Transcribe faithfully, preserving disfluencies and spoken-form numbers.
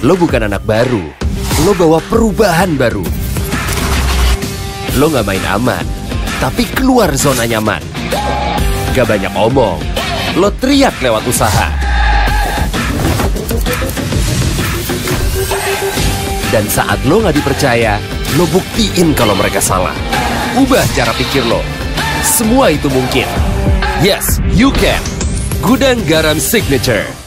Lo bukan anak baru, lo bawa perubahan baru. Lo nggak main aman, tapi keluar zona nyaman. Gak banyak omong, lo teriak lewat usaha. Dan saat lo nggak dipercaya, lo buktiin kalau mereka salah. Ubah cara pikir lo. Semua itu mungkin. Yes, you can. Gudang Garam Signature.